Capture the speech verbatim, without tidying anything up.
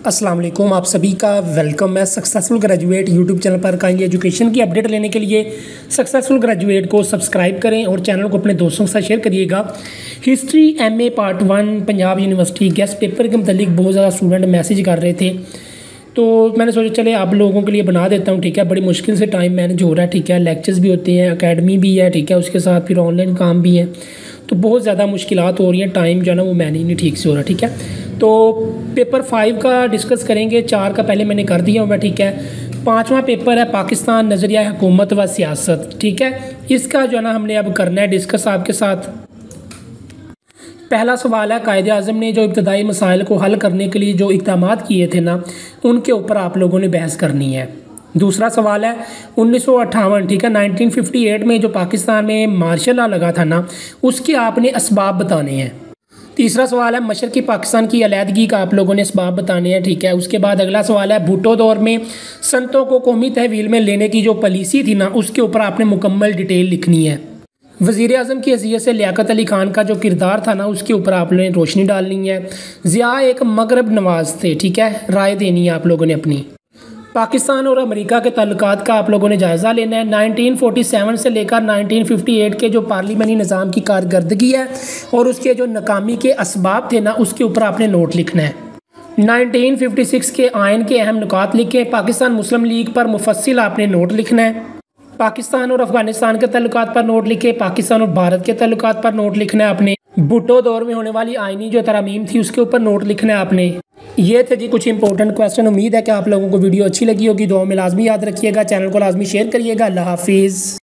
अस्सलाम वालेकुम, आप सभी का वेलकम। मैं सक्सेसफुल ग्रेजुएट यूट्यूब चैनल पर कहीं एजुकेशन की अपडेट लेने के लिए सक्सेसफुल ग्रेजुएट को सब्सक्राइब करें और चैनल को अपने दोस्तों के साथ शेयर करिएगा। History MA part one Punjab university guest paper के मतलब बहुत ज़्यादा स्टूडेंट मैसेज कर रहे थे, तो मैंने सोचा चले आप लोगों के लिए बना देता हूँ। ठीक है, बड़ी मुश्किल से टाइम मैनेज हो रहा है। ठीक है, लेक्चर्स भी होते हैं, एकेडमी भी है, ठीक है, उसके साथ फिर ऑनलाइन काम भी है, तो बहुत ज़्यादा मुश्किलात हो रही हैं। टाइम जो है ना वो मैनेज नहीं ठीक से हो रहा। ठीक है, तो पेपर फाइव का डिस्कस करेंगे। चार का पहले मैंने कर दिया हुआ। ठीक है, पांचवा पेपर है पाकिस्तान नज़रिया हुकूमत व सियासत। ठीक है, इसका जो है ना हमने अब करना है डिस्कस आपके साथ। पहला सवाल है, कायदे आज़म ने जो इब्तदाई मसाइल को हल करने के लिए जो इक़दाम किए थे ना, उनके ऊपर आप लोगों ने बहस करनी है। दूसरा सवाल है उन्नीस सौ अट्ठावन, ठीक है, नाइनटीन फिफ्टी एट में जो पाकिस्तान में मार्शल लॉ लगा था ना, उसके आपने असबाब बताने हैं। तीसरा सवाल है मशरक़ी पाकिस्तान की अलहदगी का आप लोगों ने असबाब बताने हैं। ठीक है, उसके बाद अगला सवाल है भुट्टो दौर में संतों को कौमी तहवील में लेने की जो पॉलिसी थी ना, उसके ऊपर आपने मुकम्मल डिटेल लिखनी है। वज़ीर आज़म की हैसियत से लियाकत अली खान का जो किरदार था ना, उसके ऊपर आपने रोशनी डालनी है। ज़िया एक मगरब नवाज थे। ठीक है, राय देनी है आप लोगों ने अपनी। पाकिस्तान और अमेरिका के ताल्लुकात का आप लोगों ने जायज़ा लेना है। नाइनटीन फोर्टी सेवन से लेकर नाइनटीन फिफ्टी एट के जो पार्लियामेंटी निज़ाम की कारकर्दगी है और उसके जो नाकामी के असबाब थे ना, उसके ऊपर आपने नोट लिखना है। नाइनटीन फिफ्टी सिक्स के आयन के अहम नुकात लिखे। पाकिस्तान मुस्लिम लीग पर मुफस्सिल आपने नोट लिखना है। पाकिस्तान और अफगानिस्तान के ताल्लुकात पर नोट लिखे। पाकिस्तान और भारत के ताल्लुकात पर नोट लिखना है आपने। भुट्टो दौर में होने वाली आइनी जो तरमीम थी उसके ऊपर नोट लिखना है आपने। ये थे जी कुछ इंपॉर्टेंट क्वेश्चन। उम्मीद है कि आप लोगों को वीडियो अच्छी लगी होगी। दुआ में लाजमी याद रखिएगा, चैनल को लाजमी शेयर करिएगा। अल्लाह हाफिज़।